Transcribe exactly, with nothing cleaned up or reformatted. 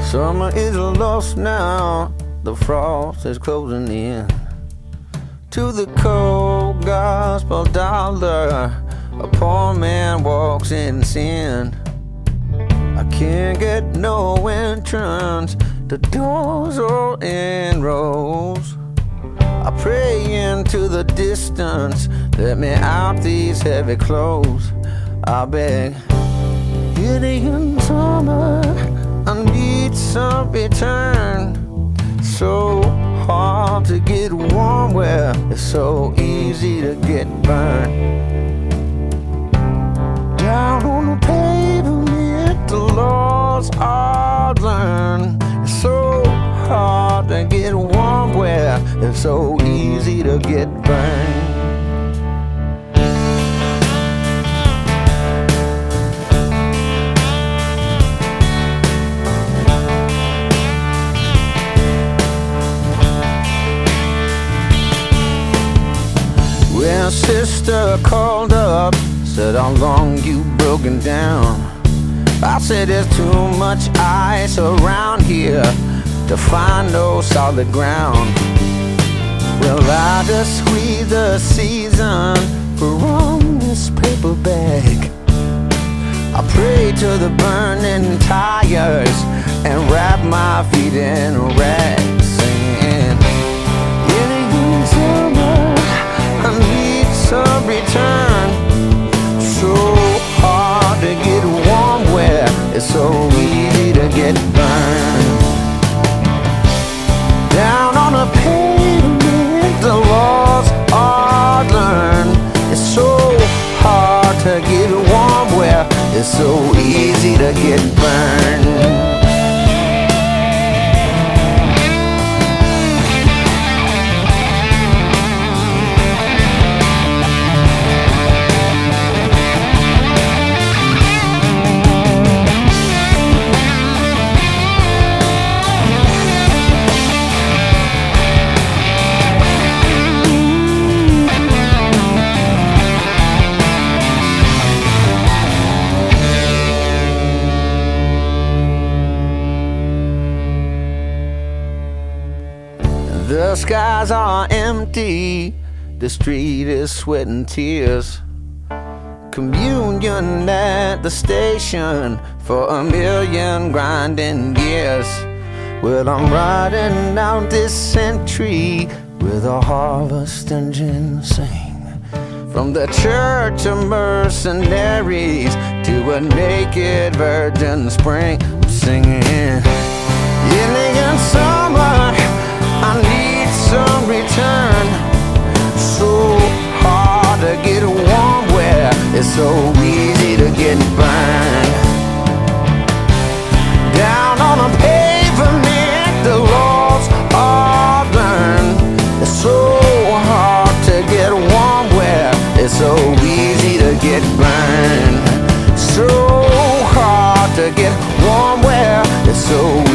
Summer is lost now, the frost is closing in. To the cold gospel dollar, a poor man walks in sin. I can't get no entrance, the doors are in rows. I pray into the distance, let me out these heavy clothes. I beg, Indian summer, I need some return. So hard to get warm where it's so easy to get burned. Down on the pavement, the laws I've learned. It's so hard to get warm where it's so easy to get burned. Well, sister called up, said how long you broken down. I said there's too much ice around here to find no solid ground. Well, I just squeeze the season for on this paper bag. I pray to the burning tires and wrap my feet in rags, singing, Indian summer, I need some return. So hard to get warm where it's so easy to get burned. Down on the pavement, the laws are learned. It's so hard to get warm where it's so easy to get burned. The skies are empty, the street is sweating tears. Communion at the station for a million grinding years. Well, I'm riding out this century with a harvest engine sing. From the church of mercenaries to a naked virgin spring, I'm singing, Indian summer, I need some return. So hard to get warm where it's so easy to get burned. Down on the pavement, the laws are learned. It's so hard to get warm where it's so easy to get burned. So hard to get warm where it's so